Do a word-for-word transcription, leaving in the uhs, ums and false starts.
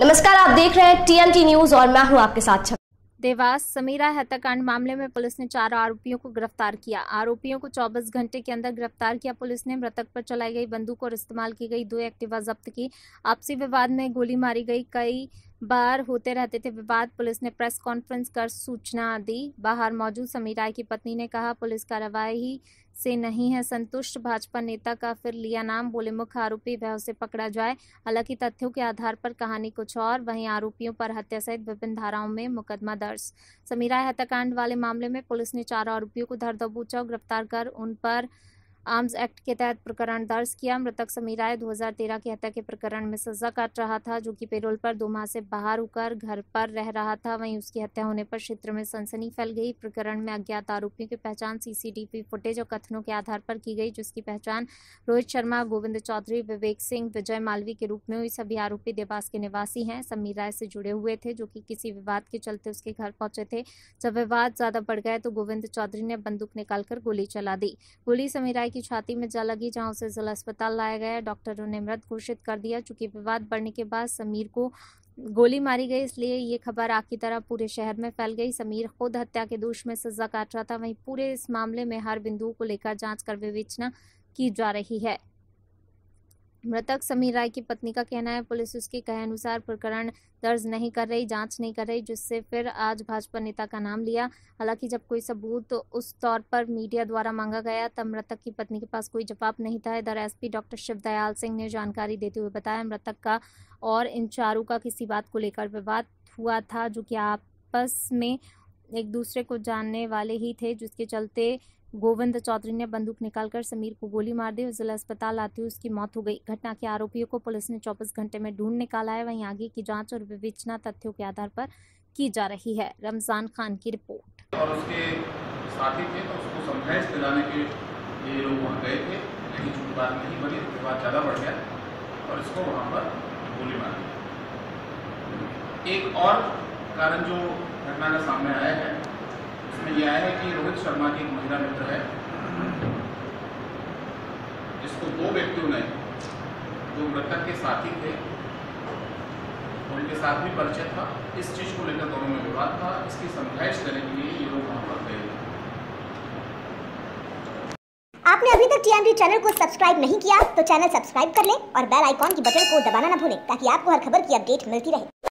नमस्कार, आप देख रहे हैं टीएमटी न्यूज और मैं हूं आपके साथ छवि। देवास समीरा हत्याकांड मामले में पुलिस ने चार आरोपियों को गिरफ्तार किया। आरोपियों को चौबीस घंटे के अंदर गिरफ्तार किया। पुलिस ने मृतक पर चलाई गई बंदूक और इस्तेमाल की गई दो एक्टिवा जब्त की। आपसी विवाद में गोली मारी गई। कई बार होते रहते थे विवाद। पुलिस ने प्रेस कॉन्फ्रेंस कर सूचना दी। बाहर मौजूद समीरा की पत्नी ने कहा, पुलिस कार्रवाई से नहीं है संतुष्ट। भाजपा नेता का फिर लिया नाम, बोले मुख्य आरोपी वह उसे पकड़ा जाए। हालांकि तथ्यों के आधार पर कहानी कुछ और। वहीं आरोपियों पर हत्या सहित विभिन्न धाराओं में मुकदमा दर्ज। समीरा हत्याकांड वाले मामले में पुलिस ने चार आरोपियों को धर दबोचा, गिरफ्तार कर उन पर आर्म्स एक्ट के तहत प्रकरण दर्ज किया। मृतक समीरा दो हज़ार तेरह की हत्या के प्रकरण में सजा काट रहा था, जो कि पेरोल पर दो माह से बाहर होकर घर पर रह रहा था। वहीं उसकी हत्या होने पर क्षेत्र में सनसनी फैल गई। प्रकरण में अज्ञात आरोपियों की पहचान सीसीटीवी फुटेज और कथनों के आधार पर की गई, जिसकी पहचान रोहित शर्मा, गोविंद चौधरी, विवेक सिंह, विजय मालवी के रूप में हुई। सभी आरोपी देवास के निवासी हैं। समीरा से जुड़े हुए थे, जो कि किसी विवाद के चलते उसके घर पहुंचे थे। जब विवाद ज्यादा बढ़ गया तो गोविंद चौधरी ने बंदूक निकालकर गोली चला दी। गोली समीरा की छाती में जा लगी, जहां उसे जिला अस्पताल लाया गया। डॉक्टरों ने मृत घोषित कर दिया। चूंकि विवाद बढ़ने के बाद समीर को गोली मारी गई, इसलिए ये खबर आग की तरह पूरे शहर में फैल गई। समीर खुद हत्या के दोष में सजा काट रहा था। वहीं पूरे इस मामले में हर बिंदु को लेकर जांच कर विवेचना की जा रही है। मृतक समीर राय की पत्नी का कहना है, पुलिस उसके कहे अनुसार प्रकरण दर्ज नहीं कर रही, जांच नहीं कर रही, जिससे फिर आज भाजपा नेता का नाम लिया। हालांकि जब कोई सबूत तो उस तौर पर मीडिया द्वारा मांगा गया, तब मृतक की पत्नी के पास कोई जवाब नहीं था। इधर एसपी डॉक्टर शिवदयाल सिंह ने जानकारी देते हुए बताया, मृतक का और इन चारों का किसी बात को लेकर विवाद हुआ था, जो कि आपस में एक दूसरे को जानने वाले ही थे, जिसके चलते गोविंद चौधरी ने बंदूक निकालकर समीर को गोली मार दी और जिला अस्पताल आते हुए उसकी मौत हो गई। घटना के आरोपियों को पुलिस ने चौबीस घंटे में ढूंढ निकाला है। वहीं आगे की जांच और विवेचना तथ्यों के आधार पर की जा रही है। रमजान खान की रिपोर्ट। और उसके साथी थे तो उसको समझाइश दिलाने के लिए लोग वहाँ गए थे, लेकिन चूंकि बात नहीं बनी, विवाद ज़्यादा बढ़ गया और इसको वहाँ पर गोली मार दी। एक और कारण जो घटना का सामने आया है, उसमें यह है कि रोहित शर्मा की एक महिला मित्र है, जिसको दो व्यक्तियों ने, जो मृतक के साथी थे, उनके साथ भी परिचय था। इस चीज को लेकर दोनों में विवाद था। इसकी समझाइश देने के लिए ये लोग वहां पर गए। आपने अभी तक टीएमटी चैनल को सब्सक्राइब नहीं किया तो चैनल सब्सक्राइब कर लें और बेल आइकॉन की बटन को दबाना ना भूलें, ताकि आपको हर खबर की अपडेट मिलती रहे।